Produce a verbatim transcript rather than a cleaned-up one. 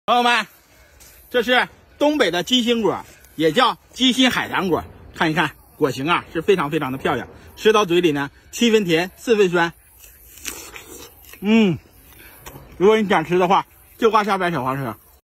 朋友们，这是东北的鸡心果，也叫鸡心海棠果。看一看果形啊，是非常非常的漂亮。吃到嘴里呢，七分甜，四分酸。嗯，如果你想吃的话，就挂下边小黄车。